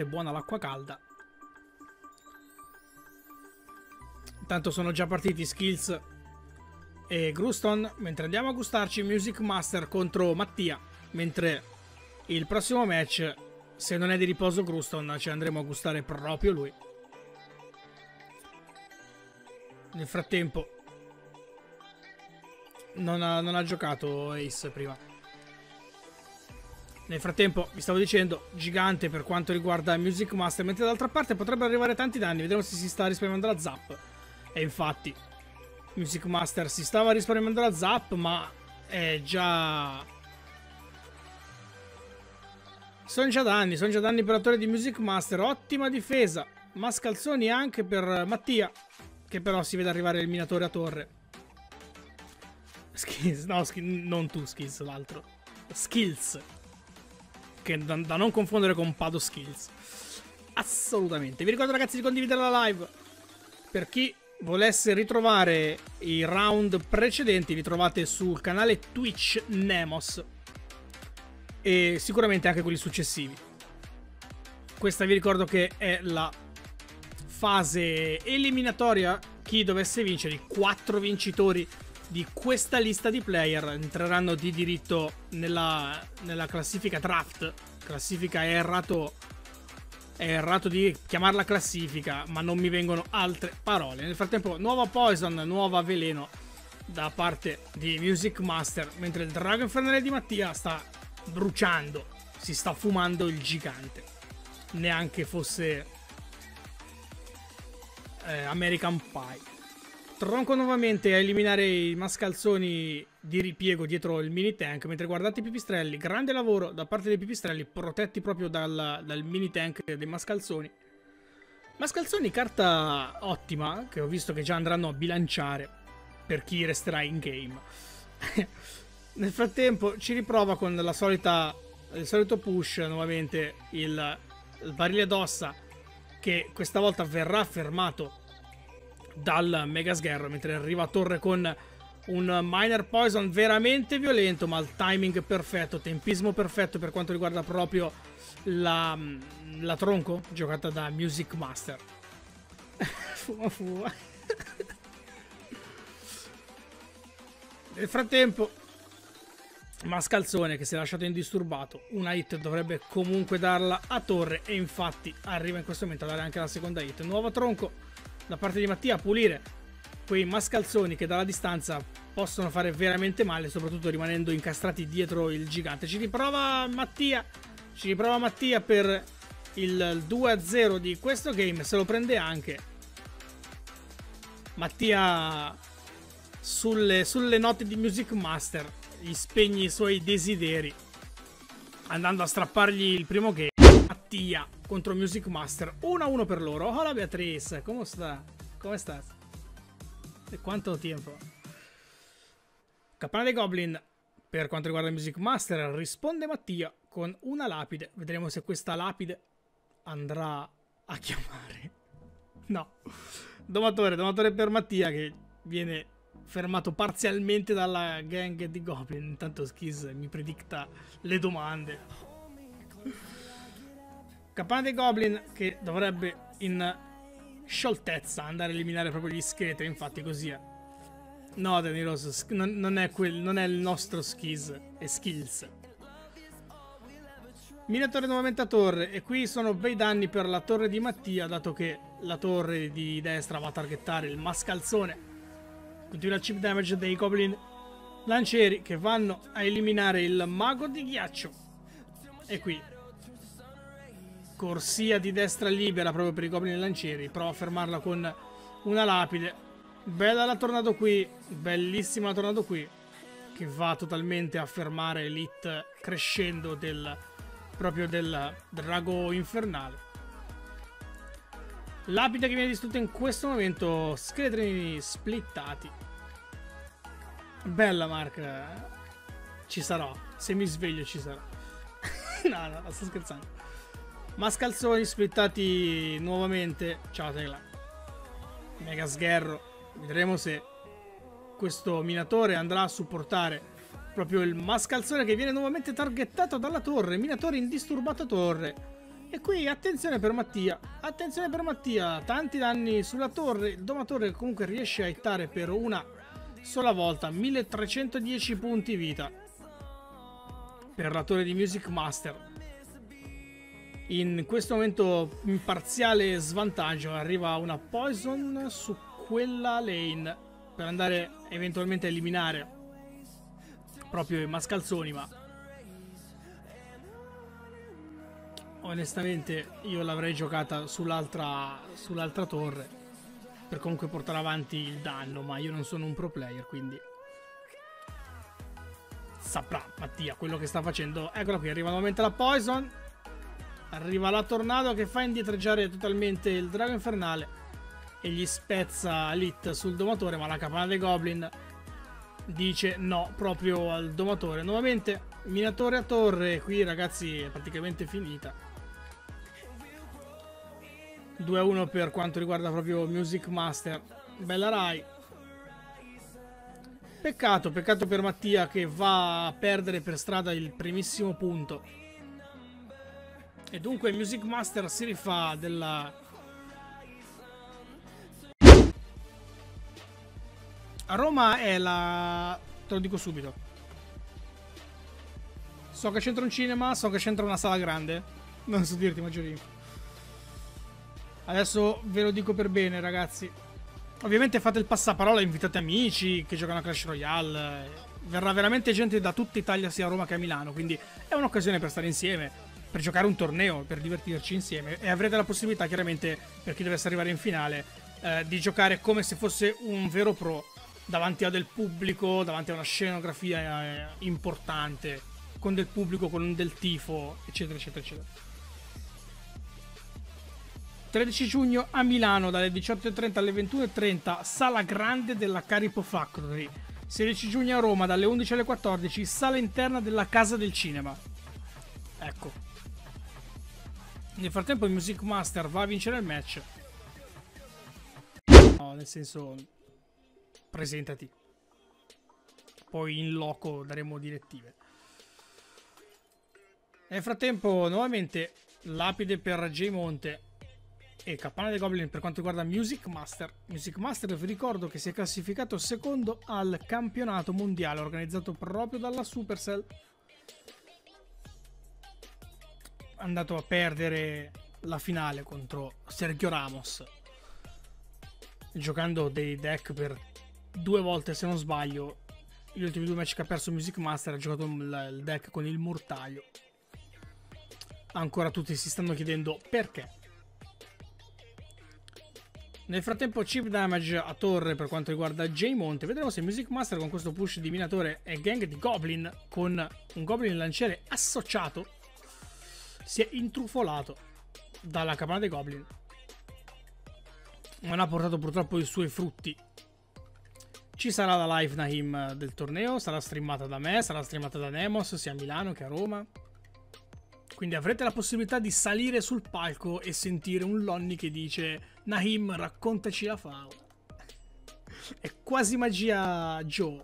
quanto è buona l'acqua calda. Intanto sono già partiti Skills e Gruston, mentre andiamo a gustarci Music Master contro Mattia, mentre il prossimo match, se non è di riposo Gruston, ci andremo a gustare proprio lui. Nel frattempo non ha giocato Ace prima. Nel frattempo, vi stavo dicendo, gigante per quanto riguarda Music Master, mentre dall'altra parte potrebbero arrivare tanti danni. Vediamo se si sta risparmiando la zap. E infatti Music Master si stava risparmiando la zap, ma è già... sono già danni per la torre di Music Master. Ottima difesa, mascalzoni anche per Mattia, che però si vede arrivare il minatore a torre. Skills, no, non tu Skills, l'altro. Skills, che da non confondere con Pado Skills. Assolutamente. Vi ricordo ragazzi di condividere la live. Per chi volesse ritrovare i round precedenti, li trovate sul canale Twitch Nemos, e sicuramente anche quelli successivi. Questa vi ricordo che è la fase eliminatoria. Chi dovesse vincere, i 4 vincitori di questa lista di player entreranno di diritto nella classifica draft. Classifica è errato di chiamarla classifica, ma non mi vengono altre parole. Nel frattempo nuova Poison, nuova Veleno da parte di Music Master, mentre il drago infernale di Mattia sta bruciando, si sta fumando il gigante, neanche fosse American Pie. Tronco nuovamente a eliminare i mascalzoni di ripiego dietro il mini tank, mentre guardate i pipistrelli, grande lavoro da parte dei pipistrelli, protetti proprio dal mini tank dei mascalzoni. Mascalzoni, carta ottima, che ho visto che già andranno a bilanciare per chi resterà in game. Nel frattempo ci riprova con il solito push, nuovamente il barile d'ossa, che questa volta verrà fermato dal Mega Sgherro, mentre arriva a torre con un Miner Poison veramente violento, ma il timing perfetto, tempismo perfetto per quanto riguarda proprio la tronco giocata da Music Master. Fuma. Nel frattempo mascalzone che si è lasciato indisturbato, una hit dovrebbe comunque darla a torre, e infatti arriva in questo momento a dare anche la seconda hit. Nuovo tronco da parte di Mattia a pulire quei mascalzoni che dalla distanza possono fare veramente male, soprattutto rimanendo incastrati dietro il gigante. Ci riprova Mattia per il 2-0 di questo game, se lo prende anche Mattia sulle note di Music Master, gli spegne i suoi desideri andando a strappargli il primo game. Mattia contro Music Master, 1-1 per loro. Hola Beatrice, come sta? Come sta? E quanto tempo? Capanna dei Goblin per quanto riguarda Music Master, risponde Mattia con una lapide. Vedremo se questa lapide andrà a chiamare. No. Domatore per Mattia, che viene fermato parzialmente dalla gang di Goblin. Intanto Skiz mi predicta le domande. Capanna dei Goblin che dovrebbe in scioltezza andare a eliminare proprio gli scheletri, infatti così è. No, Danny Rose, non è il nostro Skiz, è Skills. Minatore nuovamente a torre, e qui sono bei danni per la torre di Mattia, dato che la torre di destra va a targettare il mascalzone. Continua il chip damage dei Goblin lancieri che vanno a eliminare il mago di ghiaccio. E qui corsia di destra libera proprio per i Goblin lancieri. Prova a fermarla con una lapide. Bella la tornado qui, bellissima la tornado qui, che va totalmente a fermare l'hit crescendo proprio del drago infernale. Lapide che viene distrutta in questo momento, scheletrini splittati. Bella Mark, ci sarò, se mi sveglio ci sarò. No, sto scherzando. Mascalzoni splittati nuovamente. Ciao Tegla. Mega sgherro. Vedremo se questo minatore andrà a supportare proprio il mascalzone che viene nuovamente targettato dalla torre. Minatore indisturbato torre. E qui attenzione per Mattia. Attenzione per Mattia. Tanti danni sulla torre. Il domatore comunque riesce a hittare per una sola volta. 1310 punti vita. Per la torre di Music Master. In questo momento in parziale svantaggio. Arriva una poison su quella lane. Per andare eventualmente a eliminare proprio i mascalzoni, ma onestamente io l'avrei giocata sull'altra torre per comunque portare avanti il danno, ma io non sono un pro player, quindi saprà Mattia quello che sta facendo. Eccola qui, arriva nuovamente la poison, arriva la tornado che fa indietreggiare totalmente il drago infernale e gli spezza l'hit sul domatore, ma la capanna dei goblin dice no proprio al domatore. Nuovamente minatore a torre, qui ragazzi è praticamente finita. 2-1 per quanto riguarda proprio Music Master. Bella Rai. Peccato per Mattia che va a perdere per strada il primissimo punto. E dunque Music Master si rifà della... A Roma è la... te lo dico subito. So che c'entra un cinema, so che c'entra una sala grande. Non so dirti maggiori info. Adesso ve lo dico per bene, ragazzi. Ovviamente fate il passaparola, invitate amici che giocano a Clash Royale. Verrà veramente gente da tutta Italia, sia a Roma che a Milano. Quindi è un'occasione per stare insieme, per giocare un torneo, per divertirci insieme. E avrete la possibilità, chiaramente, per chi dovesse arrivare in finale, di giocare come se fosse un vero pro, davanti a del pubblico, davanti a una scenografia importante, con del pubblico, con del tifo, eccetera, eccetera, eccetera. 13 giugno a Milano, dalle 18:30 alle 21:30, sala grande della Caripo Factory. 16 giugno a Roma, dalle 11 alle 14, sala interna della Casa del Cinema. Ecco. Nel frattempo il Music Master va a vincere il match. No, nel senso... presentati. Poi in loco daremo direttive. Nel frattempo, nuovamente, lapide per J Monte e capanna dei Goblin per quanto riguarda Music Master. Music Master, vi ricordo che si è classificato secondo al campionato mondiale organizzato proprio dalla Supercell. È andato a perdere la finale contro Sergio Ramos, giocando dei deck per 2 volte, se non sbaglio. Gli ultimi 2 match che ha perso Music Master ha giocato il deck con il mortaio. Ancora tutti si stanno chiedendo perché. Nel frattempo chip damage a torre per quanto riguarda J Monte. Vedremo se Music Master con questo push di minatore e gang di Goblin, con un Goblin lanciere associato, si è intrufolato dalla capanna dei Goblin. Non ha portato purtroppo i suoi frutti. Ci sarà la live Nahim del torneo, sarà streamata da me, sarà streamata da Nemos, sia a Milano che a Roma. Quindi avrete la possibilità di salire sul palco e sentire un Lonnie che dice: Nahim, raccontaci la favola. È quasi magia Joe.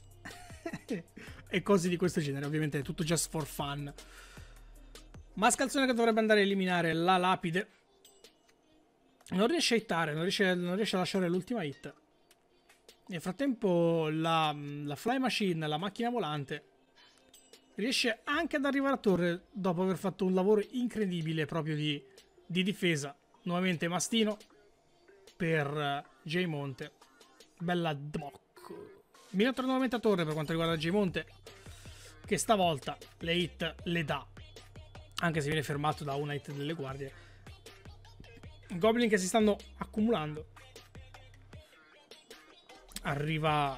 E cose di questo genere, ovviamente è tutto just for fun. Mascalzone che dovrebbe andare a eliminare la lapide. Non riesce a hittare, non riesce a lasciare l'ultima hit. Nel frattempo la Fly Machine, la macchina volante, riesce anche ad arrivare a torre dopo aver fatto un lavoro incredibile proprio di difesa. Nuovamente Mastino per J Monte. Bella Dmock. Minatore nuovamente a torre per quanto riguarda J Monte, che stavolta le hit le dà, anche se viene fermato da una hit delle guardie. Goblin che si stanno accumulando. Arriva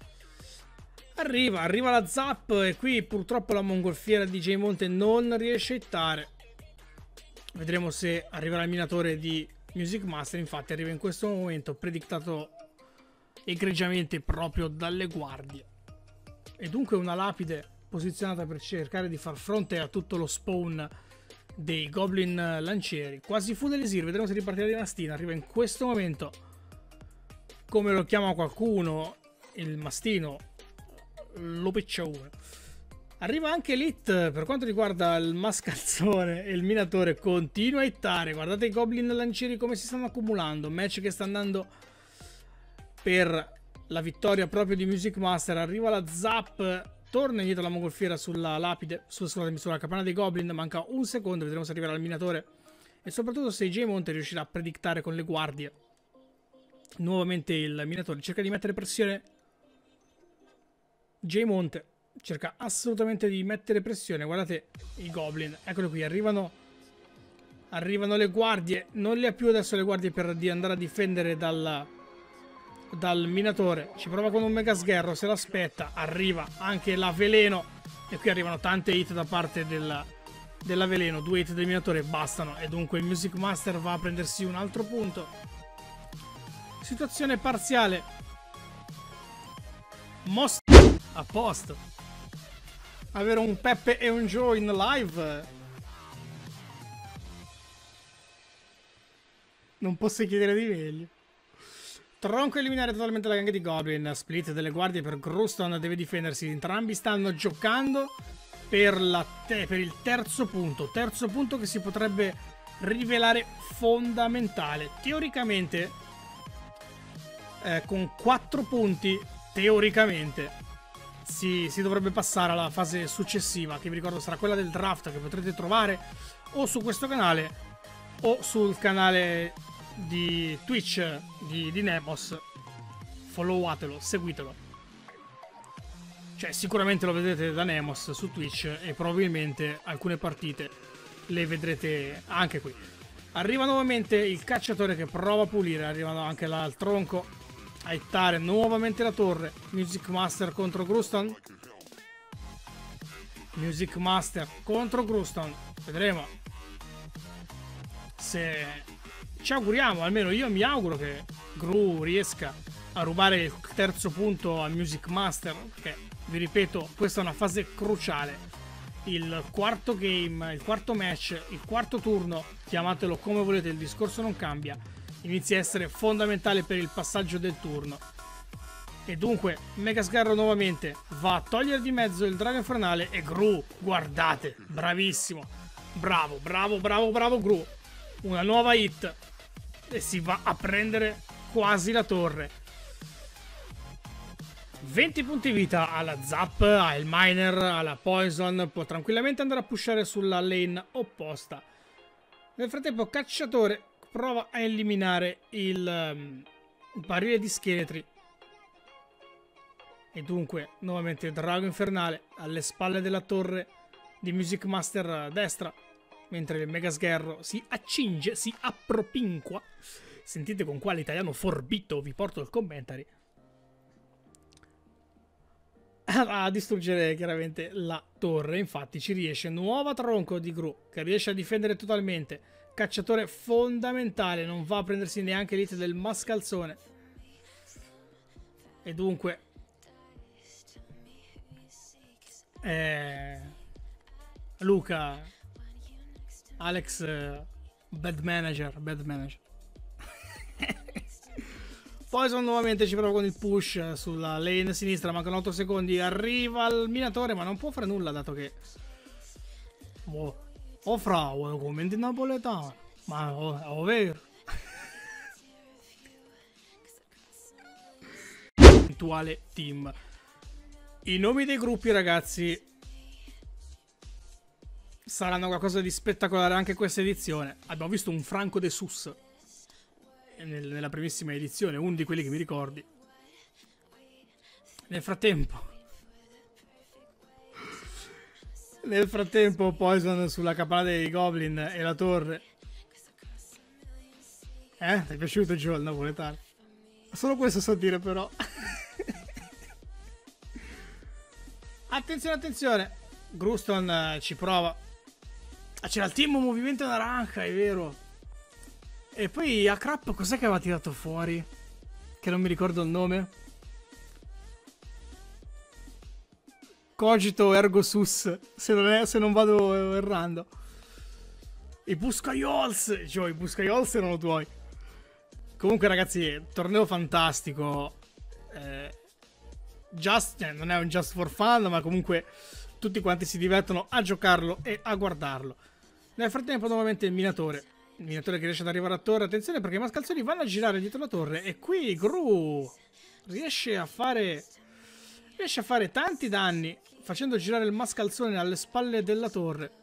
la zap e qui purtroppo la mongolfiera di J Monte non riesce a hittare. Vedremo se arriverà il minatore di Music Master. Infatti arriva in questo momento, predictato egregiamente proprio dalle guardie. E dunque una lapide posizionata per cercare di far fronte a tutto lo spawn dei Goblin lancieri. Quasi full elisir, vedremo se ripartirà di Mastina. Arriva in questo momento, come lo chiama qualcuno, il Mastino Lopecciaune. Arriva anche l'hit per quanto riguarda il mascalzone e il minatore. Continua a hittare. Guardate i goblin lancieri come si stanno accumulando. Match che sta andando per la vittoria proprio di Music Master. Arriva la zap. Torna indietro la mongolfiera sulla lapide. Sulla capanna dei goblin. Manca un secondo. Vedremo se arriverà il minatore. E soprattutto se J Monte riuscirà a predictare con le guardie. Nuovamente il minatore cerca di mettere pressione. J Monte cerca assolutamente di mettere pressione. Guardate i goblin. Eccolo qui. Arrivano le guardie. Non le ha più adesso le guardie per andare a difendere dal minatore. Ci prova con un mega sgherro. Se l'aspetta. Arriva anche la veleno. E qui arrivano tante hit da parte della veleno. 2 hit del minatore bastano. E dunque il Music Master va a prendersi un altro punto. Situazione parziale. A posto. Avere un Peppe e un Joe in live. Non posso chiedere di meglio. Tronco eliminare totalmente la gang di Goblin. Split delle guardie per Gruston. Deve difendersi. Entrambi stanno giocando per il terzo punto. Terzo punto che si potrebbe rivelare fondamentale. Teoricamente, con 4 punti, teoricamente, si dovrebbe passare alla fase successiva, che vi ricordo sarà quella del draft, che potrete trovare o su questo canale o sul canale di Twitch di Nemos. Followatelo, seguitelo. Cioè sicuramente lo vedrete da Nemos su Twitch e probabilmente alcune partite le vedrete anche qui. Arriva nuovamente il cacciatore che prova a pulire. Arrivano anche là al tronco a hittare nuovamente la torre. Music Master contro Gruston. Music Master contro Gruston. Vedremo se ci auguriamo, almeno io mi auguro che Gru riesca a rubare il terzo punto al Music Master, perché vi ripeto, questa è una fase cruciale. Il quarto game, il quarto match, il quarto turno, chiamatelo come volete, il discorso non cambia, inizia a essere fondamentale per il passaggio del turno. E dunque Mega Sgarro nuovamente va a togliere di mezzo il drago infernale e Gru, guardate, bravissimo, bravo Gru, una nuova hit e si va a prendere quasi la torre. 20 punti vita alla Zap, al Miner, alla Poison, può tranquillamente andare a pushare sulla lane opposta. Nel frattempo Cacciatore prova a eliminare il barile di scheletri. E dunque nuovamente Drago Infernale alle spalle della torre di Music Master a destra, mentre il Mega Sgherro si accinge, si appropinqua. Sentite con quale italiano forbito vi porto il commentary. A distruggere chiaramente la torre. Infatti ci riesce. Nuova tronco di Gru che riesce a difendere totalmente. Cacciatore fondamentale. Non va a prendersi neanche l'hit del mascalzone. E dunque Luca, Alex, bad manager. Poison nuovamente ci prova con il push sulla lane sinistra, mancano 8 secondi, arriva il minatore ma non può fare nulla dato che... Oh fra, commenti napoletano, ma ovvero... Eventuale team. I nomi dei gruppi, ragazzi, saranno qualcosa di spettacolare anche questa edizione. Abbiamo visto un Franco de Sus nella primissima edizione, uno di quelli che mi ricordi. Nel frattempo Poison sulla capanna dei Goblin e la torre. Ti è piaciuto Joe il napoletano? Solo questo so dire però. Attenzione. Gruston ci prova. C'era il team movimento naranja, è vero. E poi a Crap cos'è che aveva tirato fuori? Che non mi ricordo il nome. Cogito ergo sus. Se non vado errando. I Buscaiols. Cioè, i Buscaiols erano tuoi. Comunque ragazzi, torneo fantastico. Non è un just for fun, ma comunque tutti quanti si divertono a giocarlo e a guardarlo. Nel frattempo nuovamente il minatore che riesce ad arrivare a torre. Attenzione perché i mascalzoni vanno a girare dietro la torre e qui Gru riesce a fare tanti danni facendo girare il mascalzone alle spalle della torre.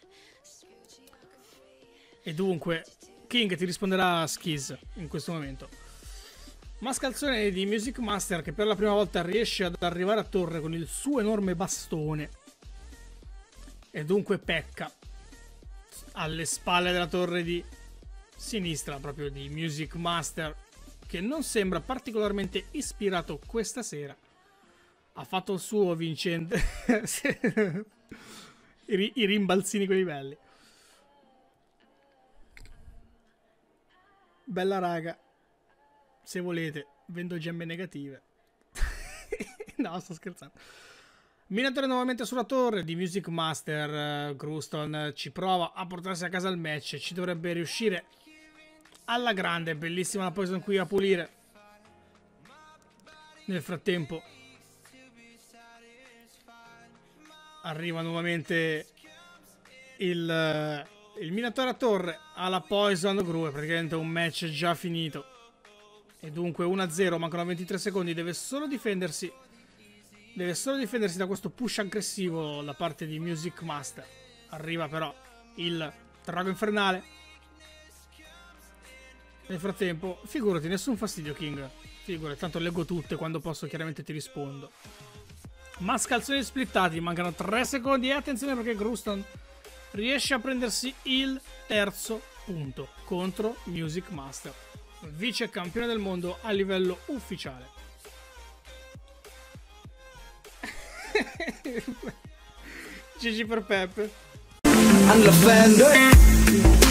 E dunque King ti risponderà a Skizz in questo momento. Mascalzone di Music Master che per la prima volta riesce ad arrivare a torre con il suo enorme bastone. E dunque pecca alle spalle della torre di sinistra, proprio di Music Master, che non sembra particolarmente ispirato questa sera. Ha fatto il suo vincente. I rimbalzini quelli belli. Bella raga, se volete vendo gemme negative. No, sto scherzando. Minatore nuovamente sulla torre di Music Master. Gruston ci prova a portarsi a casa il match. Ci dovrebbe riuscire alla grande. Bellissima la Poison qui a pulire. Nel frattempo arriva nuovamente il Minatore a torre alla Poison. Gru è praticamente un match già finito. E dunque 1-0, mancano 23 secondi. Deve solo difendersi da questo push aggressivo da parte di Music Master. Arriva però il drago infernale. Nel frattempo, figurati, nessun fastidio King. Figurati, tanto leggo tutte, quando posso chiaramente ti rispondo. Mascalzoni splittati, mancano 3 secondi e attenzione perché Gruston riesce a prendersi il terzo punto contro Music Master, vice campione del mondo a livello ufficiale. GG per Peppe.